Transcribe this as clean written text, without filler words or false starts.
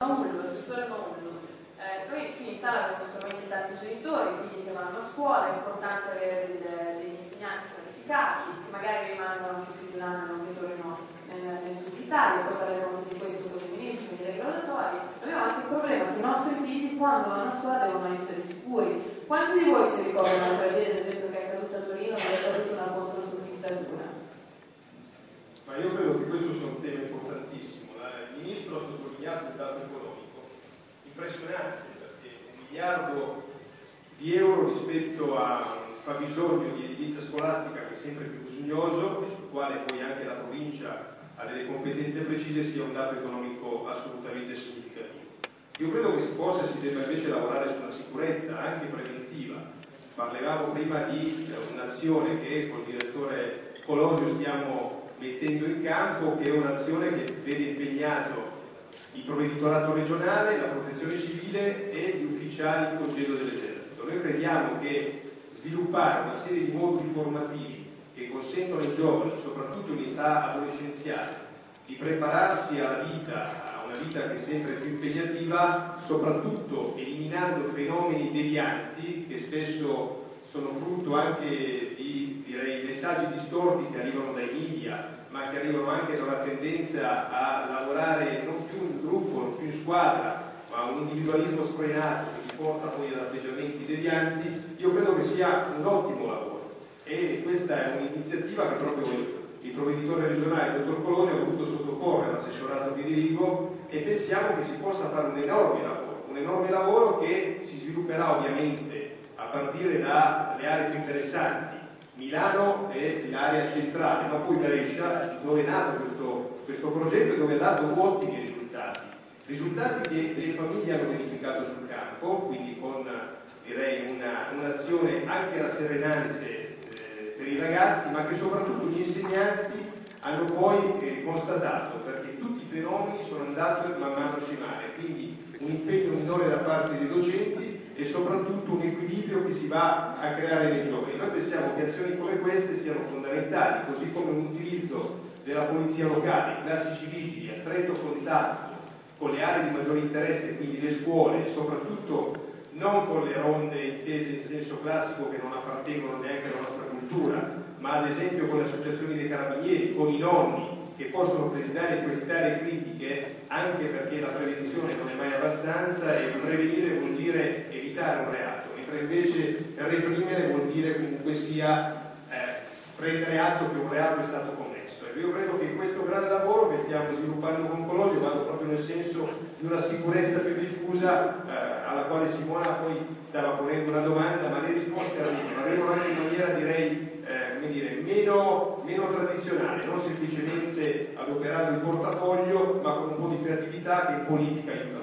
Assessore Maullo, noi qui in sala abbiamo sicuramente tanti genitori, figli che vanno a scuola, è importante avere degli insegnanti qualificati, che magari rimangono anche più di un anno e non vedono nel sud Italia, poi parleremo di questo con il ministro, con i regolatori. Abbiamo anche il problema che i nostri figli quando vanno a scuola devono essere sicuri. Quanti di voi si ricordano la tragedia, ad esempio, che è accaduta a Torino, che è accaduta una controsoffittatura? Ma io credo che questo sia un tema importantissimo. Il ministro ha sottolineato il dato economico impressionante, perché 1 miliardo di euro rispetto a un fabbisogno di edilizia scolastica che è sempre più bisognoso e sul quale poi anche la provincia ha delle competenze precise, sia un dato economico assolutamente significativo. Io credo che si possa e si debba invece lavorare sulla sicurezza anche preventiva. Parlavamo prima di un'azione che col direttore Colosio stiamo mettendo in campo, che è un'azione che vede impegnato il provveditorato regionale, la protezione civile e gli ufficiali in congedo dell'esercito. Noi crediamo che sviluppare una serie di moduli formativi che consentono ai giovani, soprattutto in età adolescenziale, di prepararsi alla vita, a una vita che è sempre più impegnativa, soprattutto eliminando fenomeni devianti che spesso sono frutto anche di, direi, messaggi distorti che arrivano dai media, ma che arrivano anche da una tendenza a lavorare non più in gruppo, non più in squadra, ma un individualismo sfrenato che ti porta poi ad atteggiamenti devianti. Io credo che sia un ottimo lavoro e questa è un'iniziativa che proprio il provveditore regionale, il dottor Colosio, ha voluto sottoporre all'assessorato che dirigo e pensiamo che si possa fare un enorme lavoro che si svilupperà ovviamente a partire dalle aree più interessanti, Milano e l'area centrale, ma poi Brescia, dove è nato questo progetto e dove ha dato ottimi risultati che le famiglie hanno verificato sul campo, quindi con, direi, un'azione anche rasserenante per i ragazzi, ma che soprattutto gli insegnanti hanno poi constatato, perché tutti i fenomeni sono andati man mano a scemare, quindi un impegno minore da parte dei docenti e soprattutto un equilibrio che si va a creare nei giovani. Noi pensiamo che azioni come queste siano fondamentali, così come un utilizzo della polizia locale, i classici vigili a stretto contatto con le aree di maggiore interesse, quindi le scuole, e soprattutto non con le ronde intese in senso classico che non appartengono neanche alla nostra cultura, ma ad esempio con le associazioni dei carabinieri, con i nonni, che possono presidiare queste aree critiche, anche perché la prevenzione non è mai abbastanza e prevenire vuol dire evitare un reato, mentre invece reprimere vuol dire comunque sia prendere atto che un reato è stato commesso. E io credo che questo grande lavoro che stiamo sviluppando con Colosio vada proprio nel senso di una sicurezza più diffusa, alla quale Simona poi stava ponendo una domanda, ma le risposte arrivano anche in maniera, direi, meno tradizionale, non semplicemente adoperando il portafoglio, ma con un po' di creatività che in politica aiuta.